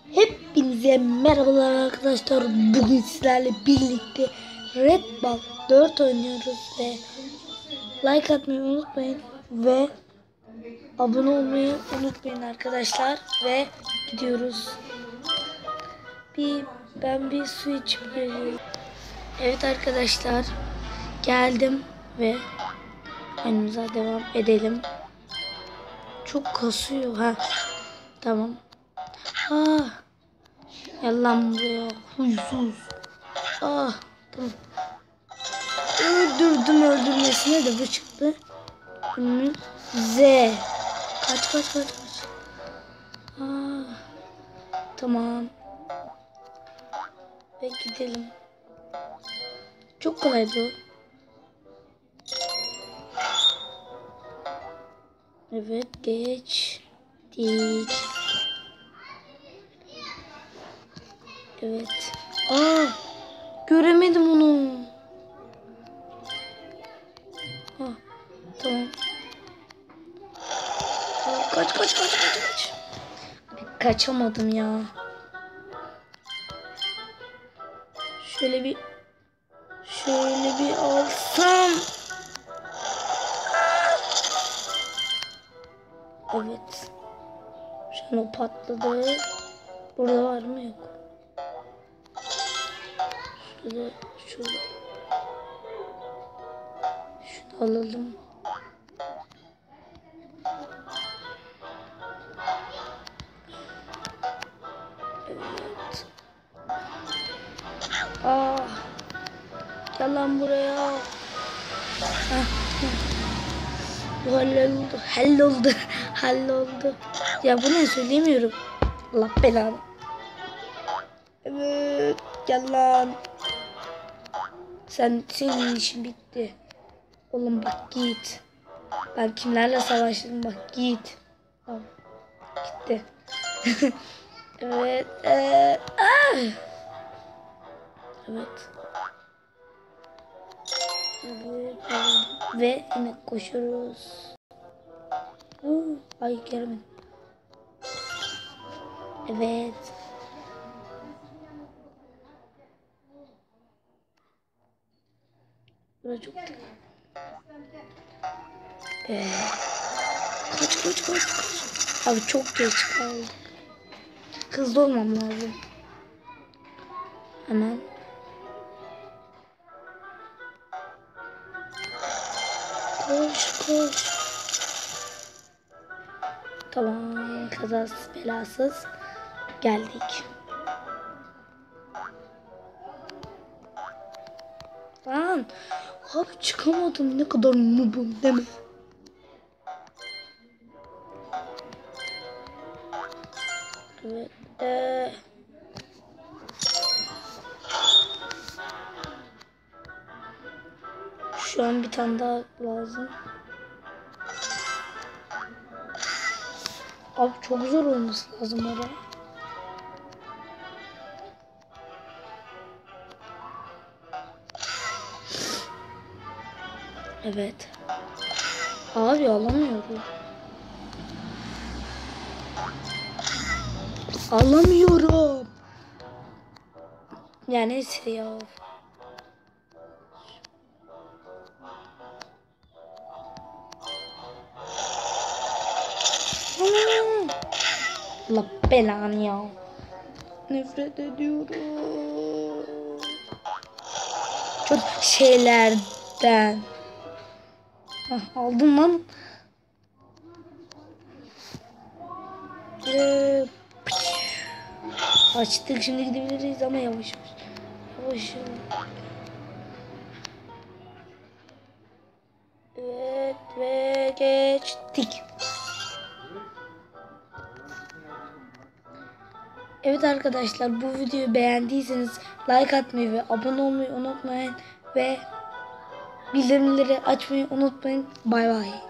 Hepinize merhabalar arkadaşlar. Bugün sizlerle birlikte Red Ball 4 oynuyoruz ve like atmayı unutmayın ve abone olmayı unutmayın arkadaşlar ve gidiyoruz. Ben bir su içip geliyorum. Evet arkadaşlar, geldim ve oyunumuza devam edelim. Çok kasıyor ha. Tamam. Gel lan buraya huysuz. Tamam. Öldürmesine de bu çıktı. Z. Kaç. Tamam. Ve gidelim. Çok kolaydı. Evet, geçtik. Evet. Göremedim onu. Tamam. Kaç. Kaçamadım ya. Şöyle bir alsam. Evet. Şu an o patladı. Burada var mı? Yok. Şurada. Şunu alalım. Evet. Gel lan buraya. Bu halloldu. Ya bu ne, söyleyemiyorum. Allah belanı. Evet, gel lan. Senin işin bitti. Oğlum bak git. Ben kimlerle savaştım, bak git. Tamam. Gitti. Evet. Evet. Ve yine koşuyoruz. Ay gelmedim. Evet. Burası çok kaç. Abi çok geç kaldık. Hızlı olmam lazım. Hemen. Koş. Tamam, kazasız belasız geldik. Lan abi çıkamadım, ne kadar noobum değil mi? Evet. Şu an bir tane daha lazım. Abi çok zor olması lazım orada. Evet. Abi alamıyorum. Ya neyse ya. Allah belanı ya. Nefret ediyorum. Çok şeylerden. Aldım lan. Açtık, şimdi gidebiliriz ama yavaş. Evet ve geçtik. Evet arkadaşlar, bu videoyu beğendiyseniz like atmayı ve abone olmayı unutmayın ve bildirimleri açmayı unutmayın. Bay bay.